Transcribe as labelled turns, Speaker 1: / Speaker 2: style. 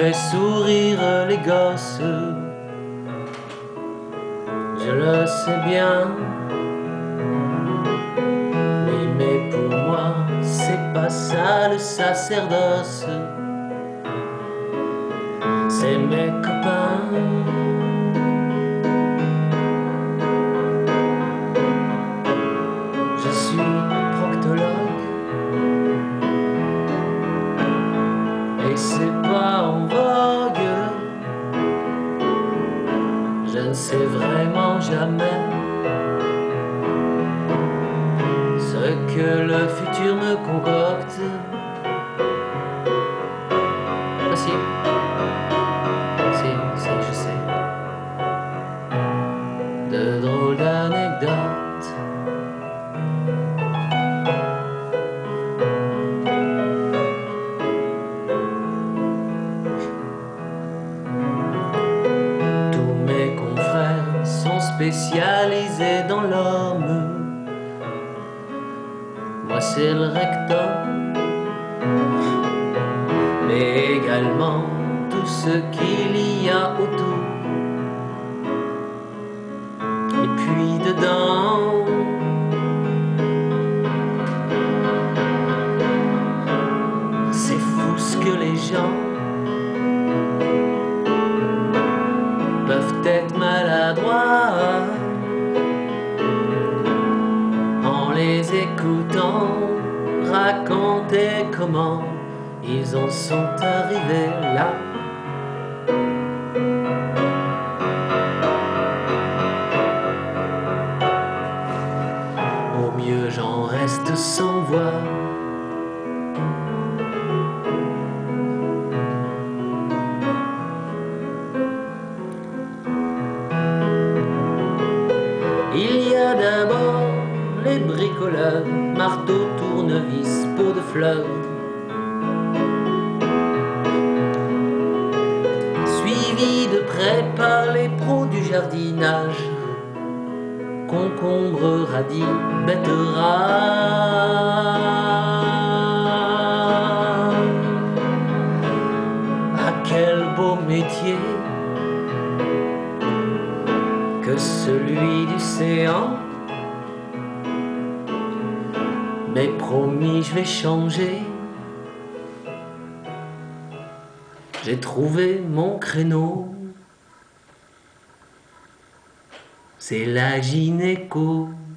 Speaker 1: fais sourire les gosses, je le sais bien. Oui, mais pour moi, c'est pas ça le sacerdoce, c'est mes copains. Je suis proctologue et c'est pas en vogue. Je ne sais vraiment jamais ce que le futur me concocte. Ah si, je sais. De drôles d'anecdotes. Tous mes confrères sont spécialisés dans l'homme. Moi c'est le rectum, mais également tout ce qu'il y a autour. Et puis dedans, c'est fou ce que les gens peuvent être maladroits en les écoutant raconter comment ils en sont arrivés là. Au mieux j'en reste sans voix. Il y a d'abord les bricoleurs, marteau, tournevis, pot de fleurs, suivis de près par les pros du jardinage, concombre, radis, betterave. Ah, quel beau métier que celui du séant. Mais promis, je vais changer. J'ai trouvé mon créneau. C'est la gynéco.